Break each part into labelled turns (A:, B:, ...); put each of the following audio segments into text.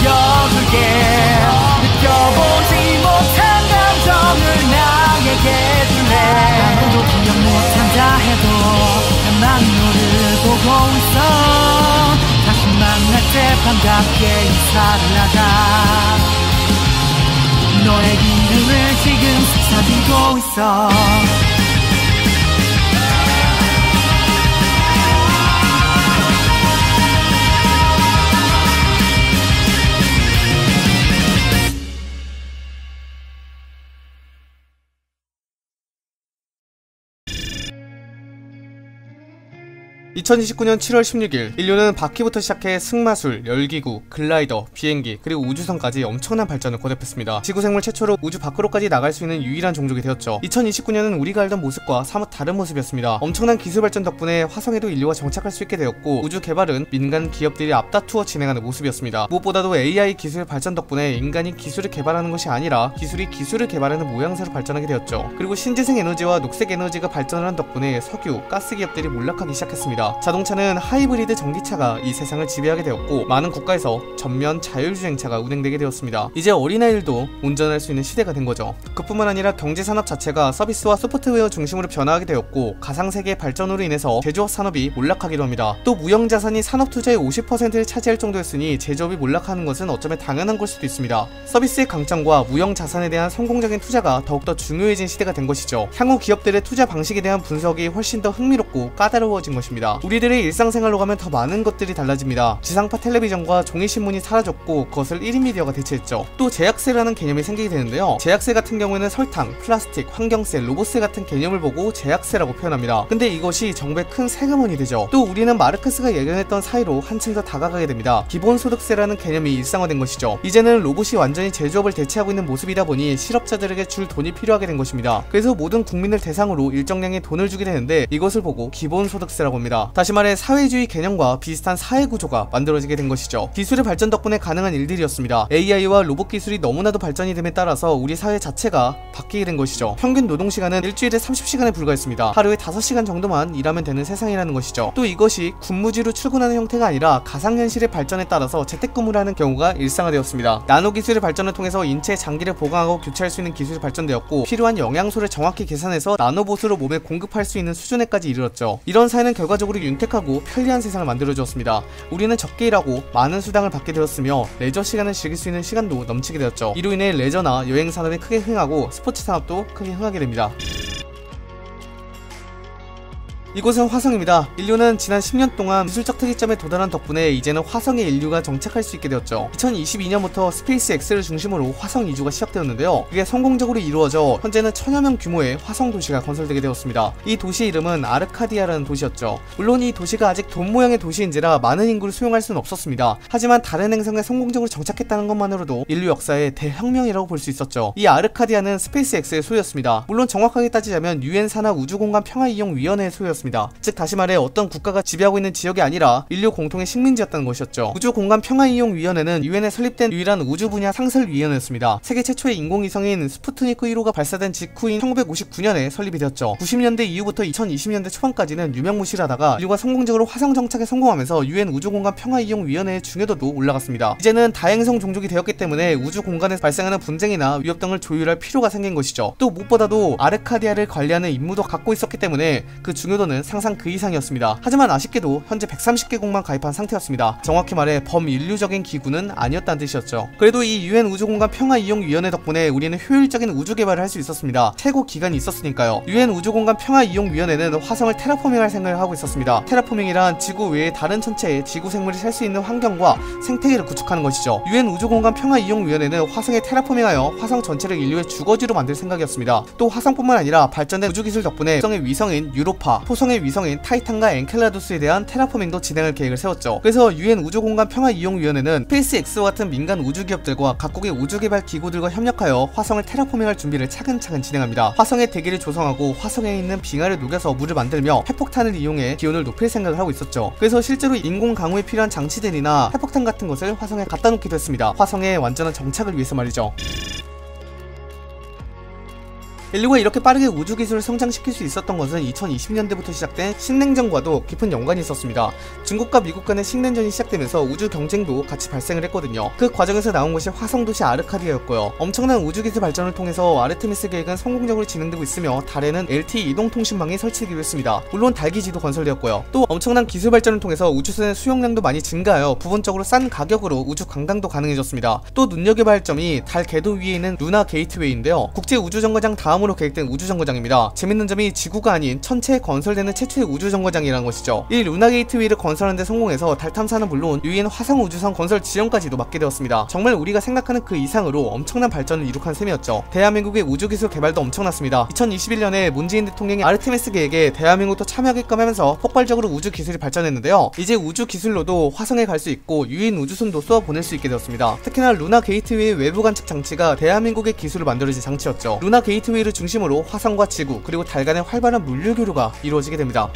A: 느껴줄게. 느껴보지 못한 감정을 나에게 줄래. 아무도 기억 못한다 해도 나만 너를 보고 있어. 다시 만날 때 반갑게 인사를 하자. 너의 이름을 지금 속삭이고 있어.
B: 2029년 7월 16일 인류는 바퀴부터 시작해 승마술, 열기구, 글라이더, 비행기, 그리고 우주선까지 엄청난 발전을 거듭했습니다. 지구생물 최초로 우주 밖으로까지 나갈 수 있는 유일한 종족이 되었죠. 2029년은 우리가 알던 모습과 사뭇 다른 모습이었습니다. 엄청난 기술 발전 덕분에 화성에도 인류가 정착할 수 있게 되었고, 우주 개발은 민간 기업들이 앞다투어 진행하는 모습이었습니다. 무엇보다도 AI 기술 발전 덕분에 인간이 기술을 개발하는 것이 아니라 기술이 기술을 개발하는 모양새로 발전하게 되었죠. 그리고 신재생 에너지와 녹색 에너지가 발전을 한 덕분에 석유, 가스 기업들이 몰락하기 시작했습니다. 자동차는 하이브리드 전기차가 이 세상을 지배하게 되었고, 많은 국가에서 전면 자율주행차가 운행되게 되었습니다. 이제 어린아이들도 운전할 수 있는 시대가 된 거죠. 그뿐만 아니라 경제산업 자체가 서비스와 소프트웨어 중심으로 변화하게 되었고, 가상세계의 발전으로 인해서 제조업 산업이 몰락하기도 합니다. 또 무형자산이 산업투자의 50%를 차지할 정도였으니 제조업이 몰락하는 것은 어쩌면 당연한 걸 수도 있습니다. 서비스의 강점과 무형자산에 대한 성공적인 투자가 더욱더 중요해진 시대가 된 것이죠. 향후 기업들의 투자 방식에 대한 분석이 훨씬 더 흥미롭고 까다로워진 것입니다. 우리들의 일상생활로 가면 더 많은 것들이 달라집니다. 지상파 텔레비전과 종이신문이 사라졌고 그것을 1인 미디어가 대체했죠. 또 제약세라는 개념이 생기게 되는데요. 제약세 같은 경우에는 설탕, 플라스틱, 환경세, 로봇세 같은 개념을 보고 제약세라고 표현합니다. 근데 이것이 정부의 큰 세금원이 되죠. 또 우리는 마르크스가 예견했던 사이로 한층 더 다가가게 됩니다. 기본소득세라는 개념이 일상화된 것이죠. 이제는 로봇이 완전히 제조업을 대체하고 있는 모습이다 보니 실업자들에게 줄 돈이 필요하게 된 것입니다. 그래서 모든 국민을 대상으로 일정량의 돈을 주게 되는데, 이것을 보고 기본소득세라고 합니다. 다시 말해 사회주의 개념과 비슷한 사회구조가 만들어지게 된 것이죠. 기술의 발전 덕분에 가능한 일들이었습니다. AI와 로봇 기술이 너무나도 발전이 됨에 따라서 우리 사회 자체가 바뀌게 된 것이죠. 평균 노동시간은 일주일에 30시간에 불과했습니다. 하루에 5시간 정도만 일하면 되는 세상이라는 것이죠. 또 이것이 군무지로 출근하는 형태가 아니라 가상현실의 발전에 따라서 재택근무를 하는 경우가 일상화되었습니다. 나노기술의 발전을 통해서 인체의 장기를 보강하고 교체할 수 있는 기술이 발전되었고, 필요한 영양소를 정확히 계산해서 나노봇으로 몸에 공급할 수 있는 수준에까지 이르렀죠. 이런 사회는 결과적으로 윤택하고 편리한 세상을 만들어주었습니다. 우리는 적게 일하고 많은 수당을 받게 되었으며 레저 시간을 즐길 수 있는 시간도 넘치게 되었죠. 이로 인해 레저나 여행 산업이 크게 흥하고 스포츠 산업도 크게 흥하게 됩니다. 이곳은 화성입니다. 인류는 지난 10년 동안 기술적 특이점에 도달한 덕분에 이제는 화성에 인류가 정착할 수 있게 되었죠. 2022년부터 스페이스 X를 중심으로 화성 이주가 시작되었는데요. 그게 성공적으로 이루어져 현재는 1000여 명 규모의 화성 도시가 건설되게 되었습니다. 이 도시의 이름은 아르카디아라는 도시였죠. 물론 이 도시가 아직 돔 모양의 도시인지라 많은 인구를 수용할 수는 없었습니다. 하지만 다른 행성에 성공적으로 정착했다는 것만으로도 인류 역사의 대혁명이라고 볼 수 있었죠. 이 아르카디아는 스페이스 X의 소유였습니다. 물론 정확하게 따지자면 유엔 산하 우주공간 평화이용위원회의 소유였습니다. 즉 다시 말해 어떤 국가가 지배하고 있는 지역이 아니라 인류 공통의 식민지였다는 것이었죠. 우주공간평화이용위원회는 유엔에 설립된 유일한 우주 분야 상설위원회였습니다. 세계 최초의 인공위성인 스푸트니크 1호가 발사된 직후인 1959년에 설립이 되었죠. 90년대 이후부터 2020년대 초반까지는 유명무실하다가 인류가 성공적으로 화성 정착에 성공하면서 유엔 우주공간평화이용위원회의 중요도도 올라갔습니다. 이제는 다행성 종족이 되었기 때문에 우주 공간에서 발생하는 분쟁이나 위협 등을 조율할 필요가 생긴 것이죠. 또 무엇보다도 아르카디아를 관리하는 임무도 갖고 있었기 때문에 그 중요도는 상상 그 이상이었습니다. 하지만 아쉽게도 현재 130개국만 가입한 상태였습니다. 정확히 말해 범인류적인 기구는 아니었다는 뜻이었죠. 그래도 이 유엔 우주공간 평화이용위원회 덕분에 우리는 효율적인 우주 개발을 할 수 있었습니다. 최고 기간이 있었으니까요. 유엔 우주공간 평화이용위원회는 화성을 테라포밍할 생각을 하고 있었습니다. 테라포밍이란 지구 외의 다른 천체에 지구 생물이 살 수 있는 환경과 생태계를 구축하는 것이죠. 유엔 우주공간 평화이용위원회는 화성에 테라포밍하여 화성 전체를 인류의 주거지로 만들 생각이었습니다. 또 화성뿐만 아니라 발전된 우주기술 덕분에 화성의 위성인 유로파, 토성의 위성인 타이탄과 엔켈라두스에 대한 테라포밍도 진행할 계획을 세웠죠. 그래서 유엔 우주공간 평화이용위원회는 스페이스 X와 같은 민간 우주기업들과 각국의 우주개발 기구들과 협력하여 화성을 테라포밍할 준비를 차근차근 진행합니다. 화성의 대기를 조성하고 화성에 있는 빙하를 녹여서 물을 만들며 핵폭탄을 이용해 기온을 높일 생각을 하고 있었죠. 그래서 실제로 인공 강우에 필요한 장치들이나 핵폭탄 같은 것을 화성에 갖다 놓기도 했습니다. 화성의 완전한 정착을 위해서 말이죠. 인류가 이렇게 빠르게 우주 기술을 성장시킬 수 있었던 것은 2020년대부터 시작된 신냉전과도 깊은 연관이 있었습니다. 중국과 미국 간의 신냉전이 시작되면서 우주 경쟁도 같이 발생을 했거든요. 그 과정에서 나온 것이 화성도시 아르카디아였고요. 엄청난 우주 기술 발전을 통해서 아르테미스 계획은 성공적으로 진행되고 있으며 달에는 LTE 이동통신망이 설치되기로 했습니다. 물론 달기지도 건설되었고요. 또 엄청난 기술 발전을 통해서 우주선의 수용량도 많이 증가하여 부분적으로 싼 가격으로 우주 관광도 가능해졌습니다. 또 눈여겨봐야 할 점이 달 궤도 위에 있는 루나 게이트웨이인데요. 국제 우주정거장 다음으로 계획된 우주정거장입니다. 재밌는 점이 지구가 아닌 천체에 건설되는 최초의 우주정거장이라는 것이죠. 이 루나 게이트웨이를 건설하는 데 성공해서 달 탐사는 물론 유인 화성 우주선 건설 지원까지도 맡게 되었습니다. 정말 우리가 생각하는 그 이상으로 엄청난 발전을 이룩한 셈이었죠. 대한민국의 우주기술 개발도 엄청났습니다. 2021년에 문재인 대통령이 아르테미스 계획에 대한민국도 참여하게끔 하면서 폭발적으로 우주 기술이 발전했는데요. 이제 우주 기술로도 화성에 갈 수 있고 유인 우주선도 쏘아 보낼 수 있게 되었습니다. 특히나 루나 게이트웨이 외부 관측 장치가 대한민국의 기술을 만들어진 장치였죠. 루나 게이트웨이를 중심으로 화성과 지구 그리고 달 간의 활발한 물류 교류가 이루어지게 됩니다.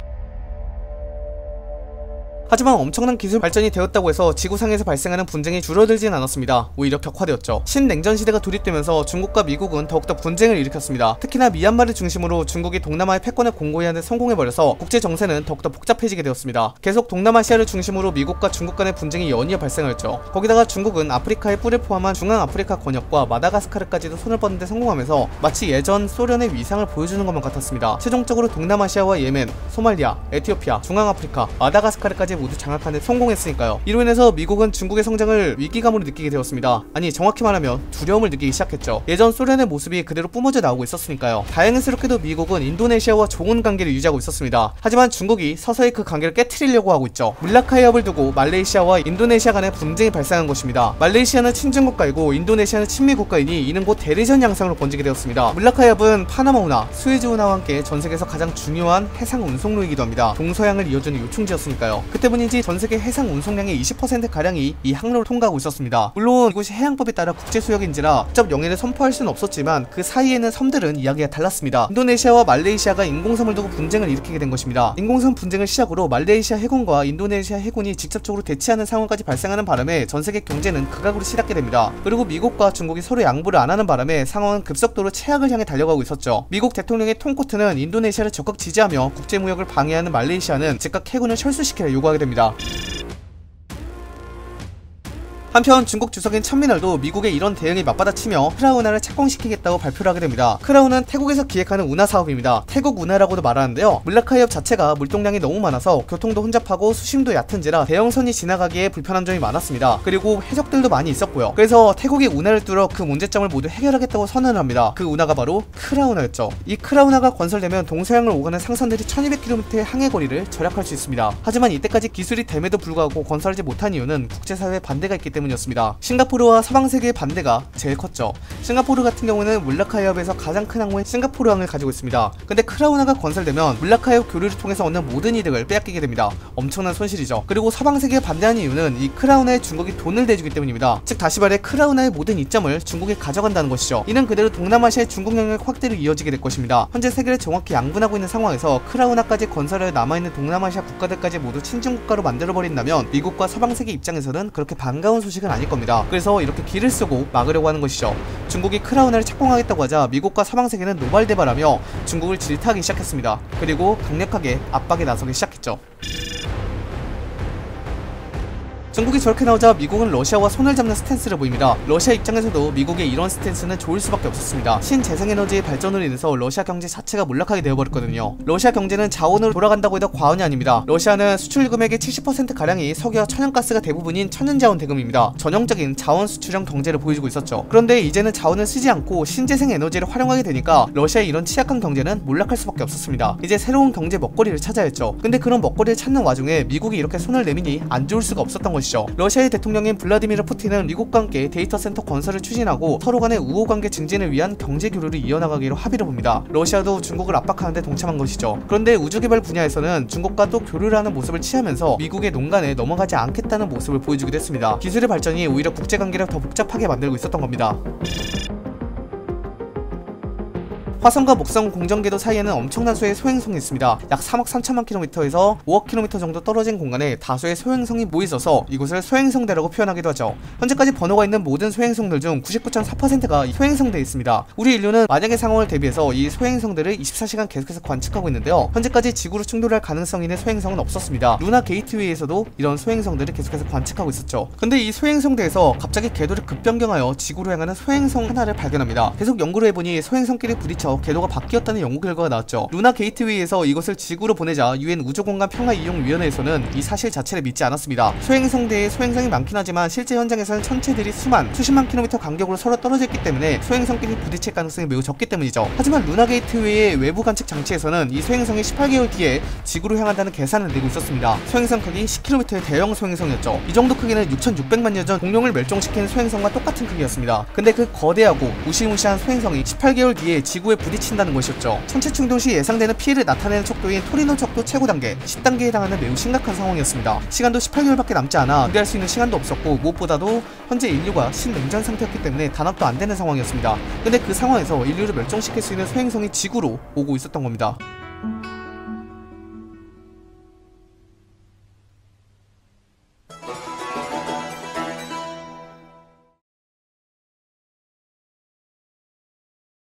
B: 하지만 엄청난 기술 발전이 되었다고 해서 지구상에서 발생하는 분쟁이 줄어들진 않았습니다. 오히려 격화되었죠. 신냉전 시대가 돌입되면서 중국과 미국은 더욱더 분쟁을 일으켰습니다. 특히나 미얀마를 중심으로 중국이 동남아의 패권을 공고히 하는 데 성공해버려서 국제 정세는 더욱더 복잡해지게 되었습니다. 계속 동남아시아를 중심으로 미국과 중국 간의 분쟁이 연이어 발생하였죠. 거기다가 중국은 아프리카의 뿔을 포함한 중앙아프리카 권역과 마다가스카르까지도 손을 뻗는 데 성공하면서 마치 예전 소련의 위상을 보여주는 것만 같았습니다. 최종적으로 동남아시아와 예멘, 소말리아, 에티오피아, 중앙아프리카, 마다가스카르까지 모두 장악하는 데 성공했으니까요. 이로 인해서 미국은 중국의 성장을 위기감으로 느끼게 되었습니다. 아니 정확히 말하면 두려움을 느끼기 시작했죠. 예전 소련의 모습이 그대로 뿜어져 나오고 있었으니까요. 다행스럽게도 미국은 인도네시아와 좋은 관계를 유지하고 있었습니다. 하지만 중국이 서서히 그 관계를 깨트리려고 하고 있죠. 물라카 해협을 두고 말레이시아와 인도네시아 간의 분쟁이 발생한 것입니다. 말레이시아는 친중 국가이고 인도네시아는 친미 국가이니 이는 곧 대리전 양상으로 번지게 되었습니다. 물라카 해협은 파나마 운하, 스웨즈 운하와 함께 전 세계에서 가장 중요한 해상 운송로이기도 합니다. 동서양을 이어주는 요충지였으니까요. 그때 때문인지 전세계 해상 운송량의 20%가량이 이 항로를 통과하고 있었습니다. 물론 이곳이 해양법에 따라 국제수역인지라 직접 영해를 선포할 수는 없었지만 그 사이에는 섬들은 이야기가 달랐습니다. 인도네시아와 말레이시아가 인공섬을 두고 분쟁을 일으키게 된 것입니다. 인공섬 분쟁을 시작으로 말레이시아 해군과 인도네시아 해군이 직접적으로 대치하는 상황까지 발생하는 바람에 전세계 경제는 극악으로 치닫게 됩니다. 그리고 미국과 중국이 서로 양보를 안 하는 바람에 상황은 급속도로 최악을 향해 달려가고 있었죠. 미국 대통령의 톰 코트는 인도네시아를 적극 지지하며 국제무역을 방해하는 말레이시아는 즉각 해군을 철수시키라 요구하게 됩니다. 한편 중국 주석인 천민월도 미국의 이런 대응에 맞받아치며 크라운화를 착공시키겠다고 발표를 하게 됩니다. 크라운은 태국에서 기획하는 운하 사업입니다. 태국 운하라고도 말하는데요. 물라카 해협 자체가 물동량이 너무 많아서 교통도 혼잡하고 수심도 얕은지라 대형선이 지나가기에 불편한 점이 많았습니다. 그리고 해적들도 많이 있었고요. 그래서 태국이 운하를 뚫어 그 문제점을 모두 해결하겠다고 선언을 합니다. 그 운하가 바로 크라운화였죠. 이 크라운화가 건설되면 동서양을 오가는 상선들이 1200km의 항해 거리를 절약할 수 있습니다. 하지만 이때까지 기술이 됨에도 불구하고 건설하지 못한 이유는 국제사회의 반대가 있기 때문이었습니다. 싱가포르와 서방세계의 반대가 제일 컸죠. 싱가포르 같은 경우는 물라카 해협에서 가장 큰 항모인 싱가포르항을 가지고 있습니다. 근데 크라운화가 건설되면 물라카 해협 교류를 통해서 얻는 모든 이득을 빼앗기게 됩니다. 엄청난 손실이죠. 그리고 서방세계에 반대하는 이유는 이 크라운화에 중국이 돈을 대주기 때문입니다. 즉 다시 말해 크라운화의 모든 이점을 중국이 가져간다는 것이죠. 이는 그대로 동남아시아의 중국 영역 확대로 이어지게 될 것입니다. 현재 세계를 정확히 양분하고 있는 상황에서 크라운화까지 건설해 남아있는 동남아시아 국가들까지 모두 친중국가로 만들어버린다면 미국과 서방세계 입장에서는 그렇게 반가운 소식은 아닐 겁니다. 그래서 이렇게 길을 쓰고 막으려고 하는 것이죠. 중국이 크라운화를 착공하겠다고 하자 미국과 서방세계는 노발대발하며 중국을 질타하기 시작했습니다. 그리고 강력하게 압박에 나서기 시작했죠. 중국이 저렇게 나오자 미국은 러시아와 손을 잡는 스탠스를 보입니다. 러시아 입장에서도 미국의 이런 스탠스는 좋을 수밖에 없었습니다. 신재생에너지의 발전으로 인해서 러시아 경제 자체가 몰락하게 되어버렸거든요. 러시아 경제는 자원으로 돌아간다고 해도 과언이 아닙니다. 러시아는 수출 금액의 70%가량이 석유와 천연가스가 대부분인 천연자원 대금입니다. 전형적인 자원 수출형 경제를 보여주고 있었죠. 그런데 이제는 자원을 쓰지 않고 신재생에너지를 활용하게 되니까 러시아의 이런 취약한 경제는 몰락할 수밖에 없었습니다. 이제 새로운 경제 먹거리를 찾아야 했죠. 근데 그런 먹거리를 찾는 와중에 미국이 이렇게 손을 내미니 안 좋을 수가 없었던 것이죠. 러시아의 대통령인 블라디미르 푸틴은 미국과 함께 데이터 센터 건설을 추진하고 서로 간의 우호관계 증진을 위한 경제 교류를 이어나가기로 합의를 봅니다. 러시아도 중국을 압박하는 데 동참한 것이죠. 그런데 우주개발 분야에서는 중국과 또 교류를 하는 모습을 취하면서 미국의 농간에 넘어가지 않겠다는 모습을 보여주기도 했습니다. 기술의 발전이 오히려 국제관계를 더 복잡하게 만들고 있었던 겁니다. 화성과 목성 공전궤도 사이에는 엄청난 수의 소행성이 있습니다. 약 3억 3천만 킬로미터에서 5억 킬로미터 정도 떨어진 공간에 다수의 소행성이 모여있어서 이곳을 소행성대라고 표현하기도 하죠. 현재까지 번호가 있는 모든 소행성들 중 99.4%가 소행성대에 있습니다. 우리 인류는 만약의 상황을 대비해서 이 소행성들을 24시간 계속해서 관측하고 있는데요. 현재까지 지구로 충돌할 가능성이 있는 소행성은 없었습니다. 루나 게이트웨이에서도 이런 소행성들을 계속해서 관측하고 있었죠. 근데 이 소행성대에서 갑자기 궤도를 급변경하여 지구로 향하는 소행성 하나를 발견합니다. 계속 연구를 해보니 소행성끼리 부딪혀 궤도가 바뀌었다는 연구 결과가 나왔죠. 루나 게이트웨이에서 이것을 지구로 보내자 유엔 우주공간 평화이용위원회에서는 이 사실 자체를 믿지 않았습니다. 소행성대에 소행성이 많긴 하지만 실제 현장에서는 천체들이 수십만 킬로미터 간격으로 서로 떨어져 있기 때문에 소행성끼리 부딪힐 가능성이 매우 적기 때문이죠. 하지만 루나 게이트웨이의 외부 관측 장치에서는 이 소행성이 18개월 뒤에 지구로 향한다는 계산을 내고 있었습니다. 소행성 크기 10km의 대형 소행성이었죠. 이 정도 크기는 6,600만 년 전 공룡을 멸종시킨 소행성과 똑같은 크기였습니다. 근데 그 거대하고 무시무시한 소행성이 18개월 뒤에 지구에 부딪힌다는 것이었죠. 천체 충돌 시 예상되는 피해를 나타내는 척도인 토리노 척도 최고 단계 10단계에 해당하는 매우 심각한 상황이었습니다. 시간도 18개월밖에 남지 않아 기대할 수 있는 시간도 없었고 무엇보다도 현재 인류가 신냉전 상태였기 때문에 단합도 안 되는 상황이었습니다. 근데 그 상황에서 인류를 멸종시킬 수 있는 소행성이 지구로 오고 있었던 겁니다.